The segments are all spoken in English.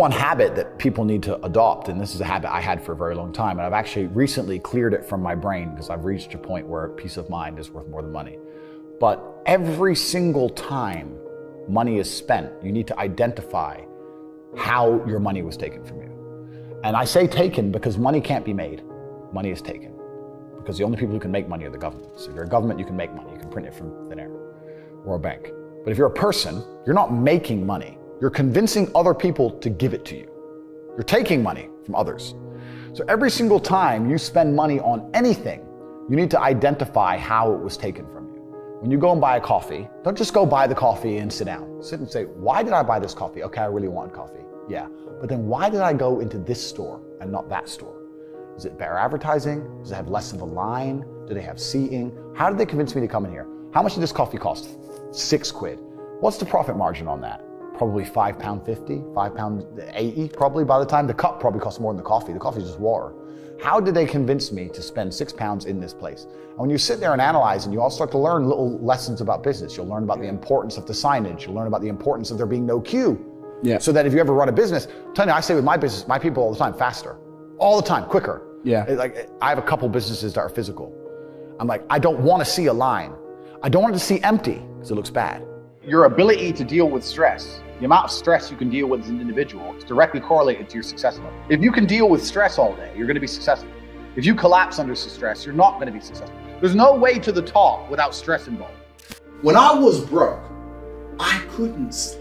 one habit that people need to adopt, and this is a habit I had for a very long time, and I've actually recently cleared it from my brain because I've reached a point where peace of mind is worth more than money. But every single time money is spent, you need to identify how your money was taken from you. And I say taken because money can't be made. Money is taken. Because the only people who can make money are the governments. If you're a government, you can make money. You can print it from thin air or a bank. But if you're a person, you're not making money. You're convincing other people to give it to you. You're taking money from others. So every single time you spend money on anything, you need to identify how it was taken from you. When you go and buy a coffee, don't just go buy the coffee and sit down. Sit and say, why did I buy this coffee? Okay, I really wanted coffee. Yeah. But then why did I go into this store and not that store? Is it better advertising? Does it have less of a line? Do they have seating? How did they convince me to come in here? How much did this coffee cost? £6. What's the profit margin on that? Probably £5.50, £5.80 probably by the time. The cup probably costs more than the coffee. The coffee is just water. How did they convince me to spend £6 in this place? And when you sit there and analyze, and you all start to learn little lessons about business, you'll learn about the importance of the signage. You'll learn about the importance of there being no queue. Yeah. So that if you ever run a business, I'm telling you, I say with my business, my people all the time, faster. All the time, quicker. Yeah. Like I have a couple businesses that are physical. I'm like, I don't want to see a line. I don't want it to see empty because it looks bad. Your ability to deal with stress, the amount of stress you can deal with as an individual is directly correlated to your success level. If you can deal with stress all day, you're going to be successful. If you collapse under stress, you're not going to be successful. There's no way to the top without stress involved. When I was broke, I couldn't sleep.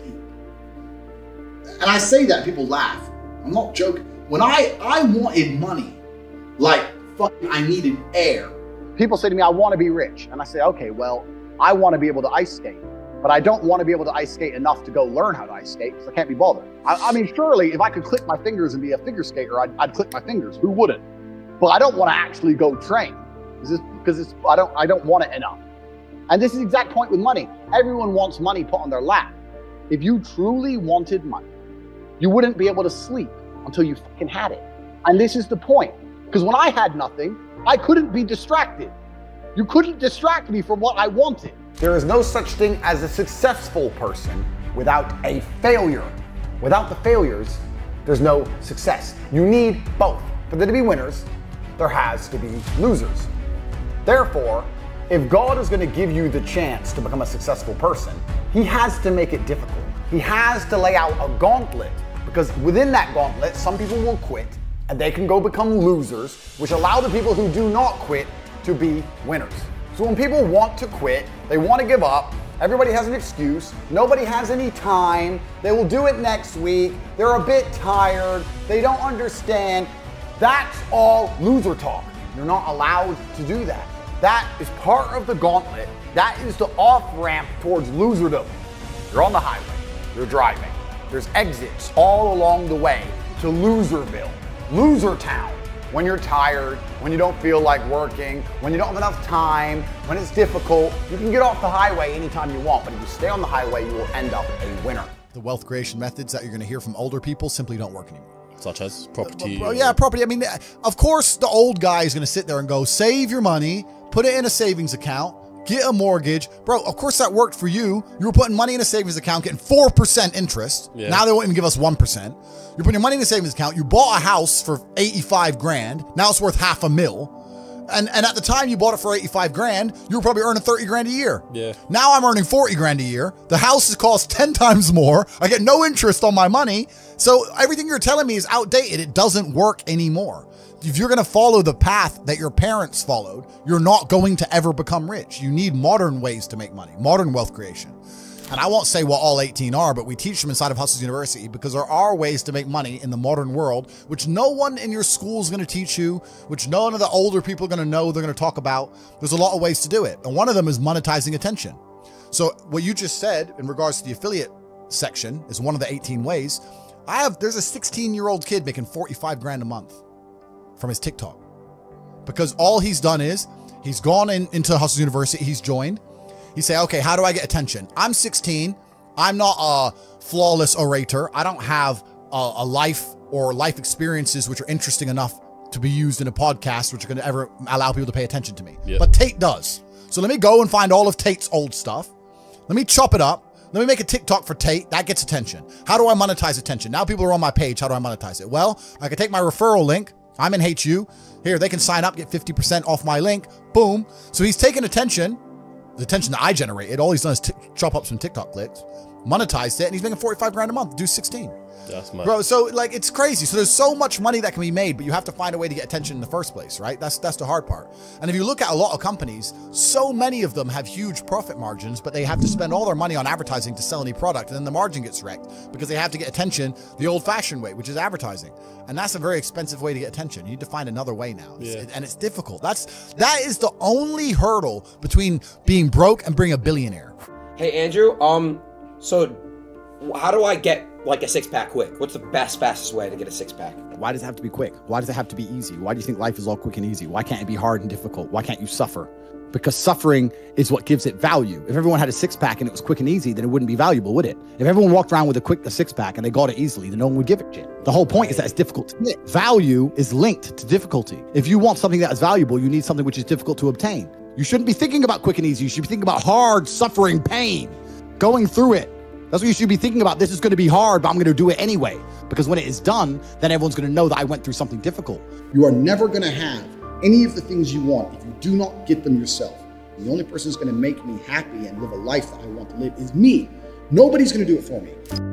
And I say that, people laugh. I'm not joking. When I wanted money, like fucking I needed air. People say to me, I want to be rich. And I say, okay, well, I want to be able to ice skate. But I don't want to be able to ice skate enough to go learn how to ice skate because I can't be bothered. I mean, surely if I could click my fingers and be a figure skater, I'd click my fingers. Who wouldn't? But I don't want to actually go train because I don't want it enough. And this is the exact point with money. Everyone wants money put on their lap. If you truly wanted money, you wouldn't be able to sleep until you fucking had it. And this is the point. Because when I had nothing, I couldn't be distracted. You couldn't distract me from what I wanted. There is no such thing as a successful person without a failure. Without the failures, there's no success. You need both. For there to be winners, there has to be losers. Therefore, if God is going to give you the chance to become a successful person, He has to make it difficult. He has to lay out a gauntlet, because within that gauntlet, some people will quit and they can go become losers, which allow the people who do not quit to be winners. So when people want to quit, they want to give up, everybody has an excuse, nobody has any time, they will do it next week, they're a bit tired, they don't understand. That's all loser talk. You're not allowed to do that. That is part of the gauntlet. That is the off-ramp towards loserdom. You're on the highway, you're driving. There's exits all along the way to Loserville, Loser Town. When you're tired, when you don't feel like working, when you don't have enough time, when it's difficult, you can get off the highway anytime you want, but if you stay on the highway, you will end up a winner. The wealth creation methods that you're going to hear from older people simply don't work anymore. Such as property? Yeah, property. I mean, of course, the old guy is going to sit there and go, save your money, put it in a savings account, get a mortgage. Bro, of course that worked for you. You were putting money in a savings account, getting 4% interest. Yeah. Now they won't even give us 1%. You're putting your money in a savings account. You bought a house for 85 grand. Now it's worth $500,000. And at the time you bought it for 85 grand, you were probably earning 30 grand a year. Yeah. Now I'm earning 40 grand a year. The house has cost 10 times more. I get no interest on my money. So everything you're telling me is outdated. It doesn't work anymore. If you're going to follow the path that your parents followed, you're not going to ever become rich. You need modern ways to make money, modern wealth creation. And I won't say what all 18 are, but we teach them inside of Hustlers University because there are ways to make money in the modern world, which no one in your school is going to teach you, which none of the older people are going to know, they're going to talk about. There's a lot of ways to do it. And one of them is monetizing attention. So what you just said in regards to the affiliate section is one of the 18 ways. There's a 16-year-old kid making 45 grand a month from his TikTok, because all he's done is he's gone into Hustlers University, he's joined. He say, okay, how do I get attention? I'm 16. I'm not a flawless orator. I don't have a life or life experiences which are interesting enough to be used in a podcast, which are going to ever allow people to pay attention to me. Yep. But Tate does. So let me go and find all of Tate's old stuff. Let me chop it up. Let me make a TikTok for Tate. That gets attention. How do I monetize attention? Now people are on my page. How do I monetize it? Well, I can take my referral link. I'm in HU. Here, they can sign up, get 50% off my link. Boom. So he's taking attention, the attention that I generated. All he's done is chop up some TikTok clicks, monetized it, and he's making 45 grand a month, do 16. That's my bro. So like, it's crazy. So there's so much money that can be made, but you have to find a way to get attention in the first place, right? That's the hard part. And if you look at a lot of companies, so many of them have huge profit margins, but they have to spend all their money on advertising to sell any product, and then the margin gets wrecked because they have to get attention the old-fashioned way, which is advertising. And that's a very expensive way to get attention. You need to find another way now. And it's difficult. That is the only hurdle between being broke and being a billionaire. Hey Andrew, so how do I get like a six-pack quick? What's the fastest way to get a six-pack? Why does it have to be quick? Why does it have to be easy? Why do you think life is all quick and easy? Why can't it be hard and difficult? Why can't you suffer? Because suffering is what gives it value. If everyone had a six-pack and it was quick and easy, then it wouldn't be valuable, would it? If everyone walked around with a six-pack and they got it easily, then no one would give a shit. The whole point is that it's difficult to get. Value is linked to difficulty. If you want something that is valuable, you need something which is difficult to obtain. You shouldn't be thinking about quick and easy. You should be thinking about hard, suffering, pain, going through it. That's what you should be thinking about. This is going to be hard, but I'm going to do it anyway. Because when it is done, then everyone's going to know that I went through something difficult. You are never going to have any of the things you want if you do not get them yourself. And the only person who's going to make me happy and live a life that I want to live is me. Nobody's going to do it for me.